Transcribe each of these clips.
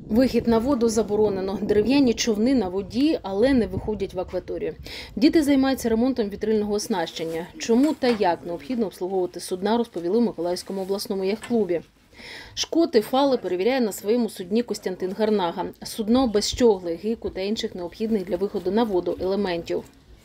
Вихід на воду заборонено. Дерев'яні човни на воді, але не виходять в акваторію. Діти займаються ремонтом вітрильного оснащення. Чому та як необхідно обслуговувати судна, розповіли в Миколаївському обласному яхт-клубі. Шкоти, фали перевіряє на своєму судні Костянтин Гарнага. Судно без щогли, гику та інших необхідних для виходу на воду елементів.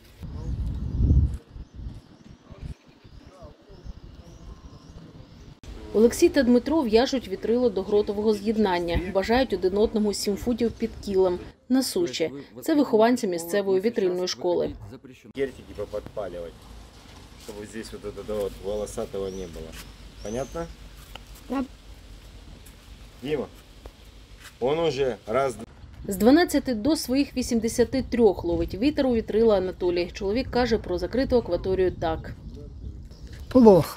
Олексій та Дмитро в'яжуть вітрило до гротового з'єднання. Бажають один одному 7 футів під кілем на суші. Це вихованці місцевої вітрильної школи. Гертики поподпаливать, чтобы здесь вот этого вот волосатого не было. Понятно? Да. Дима, он уже раз... З 12 до своїх 83 ловить вітер у вітрила Анатолій. Чоловік каже про закриту акваторію так. Плохо.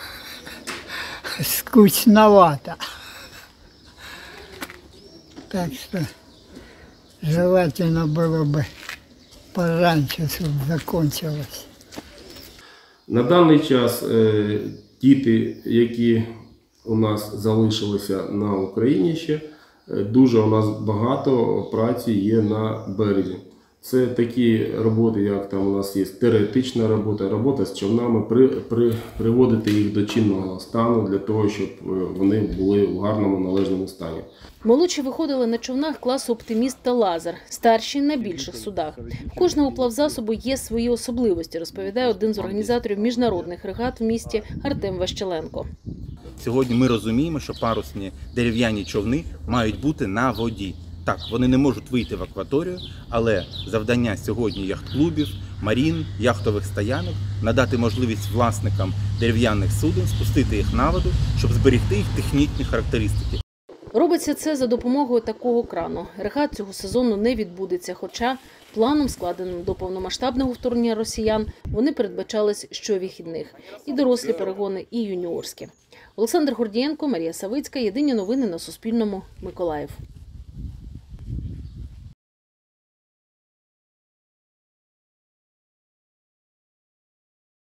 Скучновато. Так что желательно было бы пораньше, чтобы закончилось. На даний час діти, які у нас залишилися на Україні ще, дуже у нас багато праці є на березі. Це такі роботи, як там у нас є теоретична робота, робота з човнами, приводити їх до чинного стану, для того, щоб вони були в гарному належному стані. Молодші виходили на човнах класу «Оптиміст» та «Лазер», старші – на більших судах. В кожного плавзасобу є свої особливості, розповідає один з організаторів міжнародних регат в місті Артем Ващеленко. Сьогодні ми розуміємо, що парусні дерев'яні човни мають бути на воді. Так, вони не можуть вийти в акваторію, але завдання сьогодні яхт-клубів, марін, яхтових стоянок – надати можливість власникам дерев'яних суден спустити їх на воду, щоб зберегти їх технічні характеристики. Робиться це за допомогою такого крану. Регат цього сезону не відбудеться, хоча планом, складеним до повномасштабного вторгнення росіян, вони передбачались щовихідних. І дорослі перегони, і юніорські. Олександр Гордієнко, Марія Савицька. Єдині новини на Суспільному. Миколаїв.